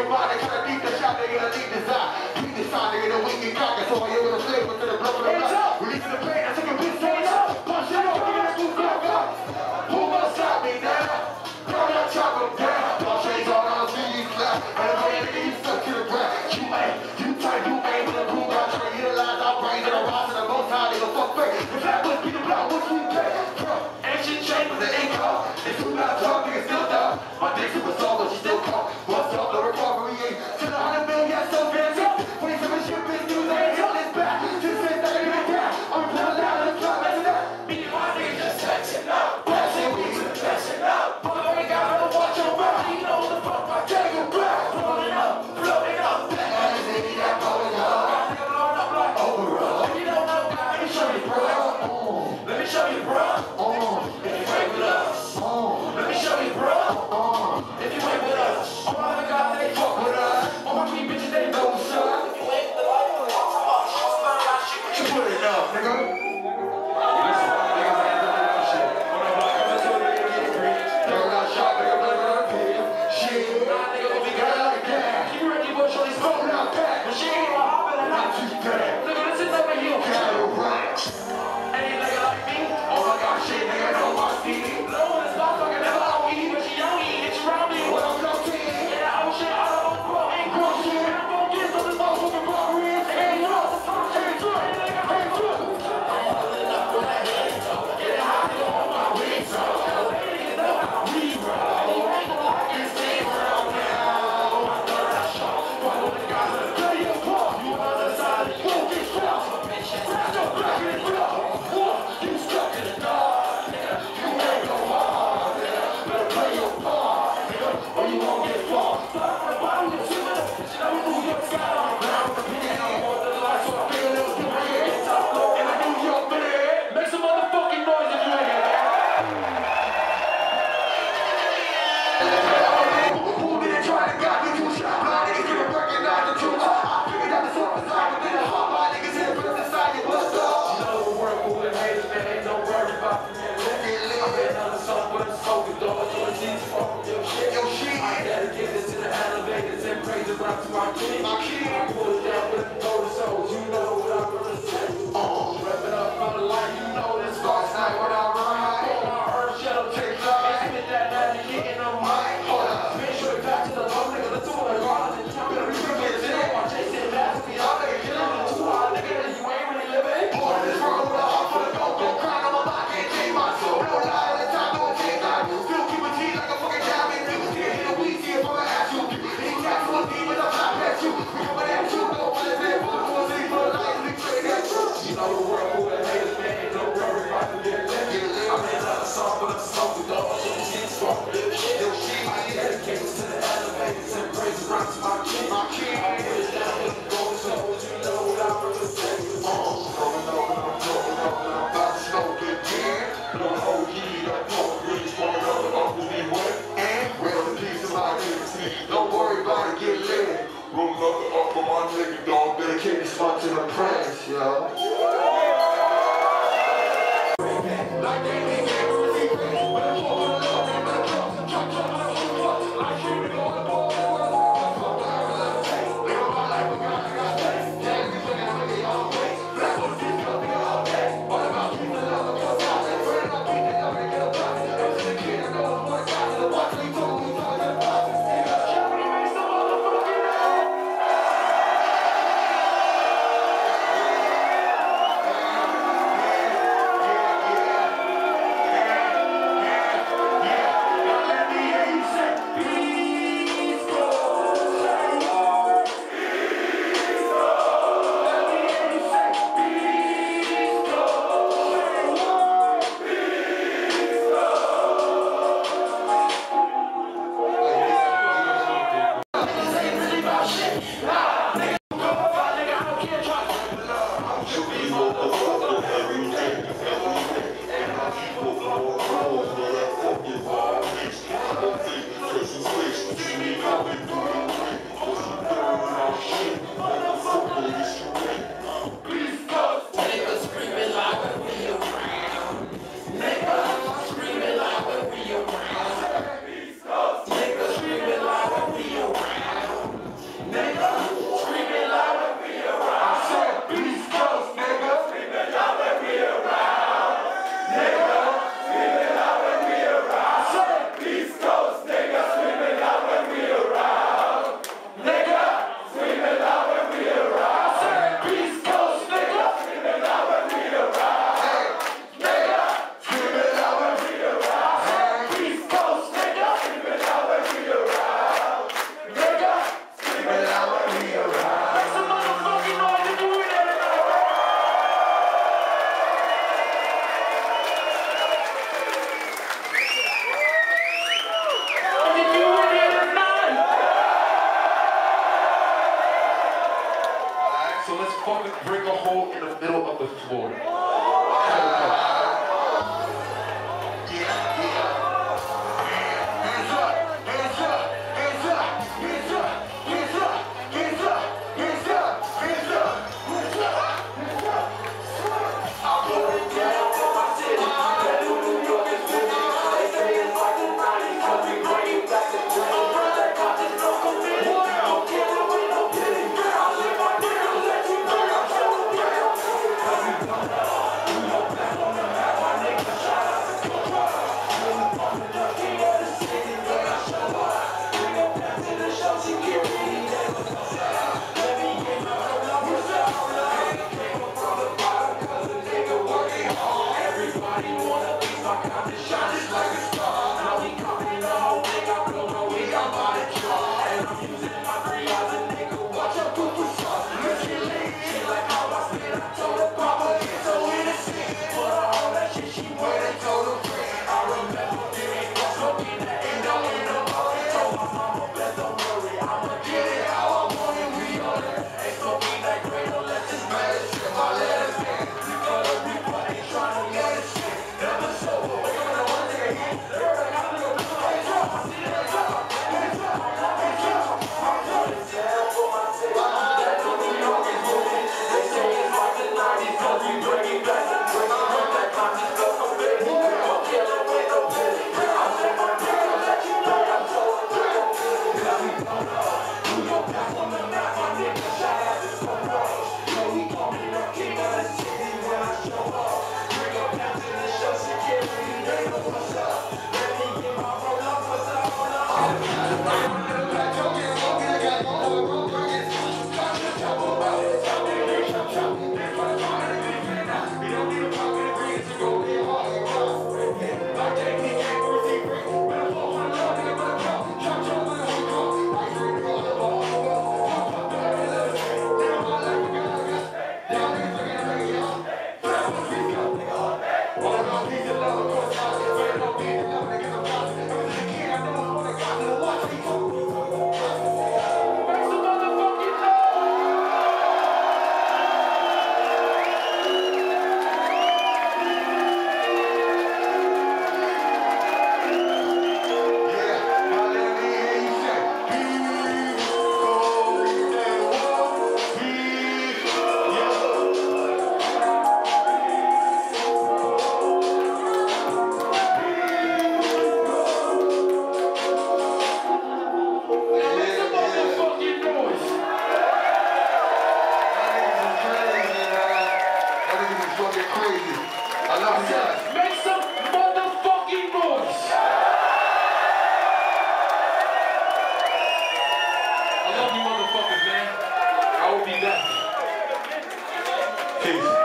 your body, try to beat the shot, nigga, I need desire. Beat the shot, nigga, the wicked cock, so I hear with a flavor to the blood of the blood. Releasing the pain, I took a bitch, say up. Punch it up, nigga, let's move up. Who gonna stop me now? Throw that chop him down. Punch shades on, I'll see you clap. And the way nigga, you stuck to the ground. You tight, you ain't with a cool guy, try to utilize our brains and the rise of the most high, nigga, fuck fake. The flat was beat the block, what you pay? Ancient chain with the income. It's too loud, talk, nigga, still down. My dick super soft, but she still caught. What's up, the recovery ain't to the 100 million, so fancy. 27 ship is news, I ain't held this back. Just said that I get down. I'm pulling out of the club, that's that. Me and my niggas just flexing up. Flexing, we just flexing up. But I ain't got to watch your back. You know the fuck, I take it back. Floating up, floating up. That nigga got blowing up. Nigga blowing up like overall. If you don't know, let me show you, bro. Let me show you, bro. If you ain't with us. Let me show you, bro. If you ain't with us. All my guys, they fuck with us. All my sweet bitches, they know what's up. If you ain't with us, you put it up, nigga. Don't worry about it, get lit. Roll nothing up for my nigga, dog. Dedicated spot to the press, yo. Like they ain't never received it. But I'm all alone, I'm not drunk. Drunk, like you, we go on the ball. Live my life, we got space. Yeah, we fucking really all day. Black was this company all day. All about peace and love, I'm so sad. Friend, I'm beating up and get a profit. Ever since a kid, I know I'm one guy. So watch me talk, we talk to the profit. like a star. Now we coming the whole thing, I blow my wig, I'm on the jar. And I'm using my 3 eyes, and nigga, watch your poo poo sauce. Look at me, she like how I spit, I told her papa, get so innocent. Put her on that shit, she went and told her friend. I remember getting caught smoking that endo in the morning. Told my mama, bless, don't worry, I'ma get it how I want it, we on it. Ain't smoking that great, don't let this man trip my letters in. We got a reaper, ain't trying to let it shit. Never sober, wake up in the one nigga hit. Everybody got a nigga, hands up, I see that hands up, hands up, hands up. I'm running down for my city. That New York is moving. They say it's like the 90s, cause we bring it back and bring it back. That conscious go from big. No killing with no pity. I say my nigga, let you know I'm so real. Cause we blown up. New York back on the map, my nigga. Shout out to Encore. Yo, he call me the king of the city when I show up. Bring up down to the show security, they know what's up. Let me get my roll up, what's up, hold up. Make some motherfucking noise! I love you motherfuckers, man. I will be back. Peace.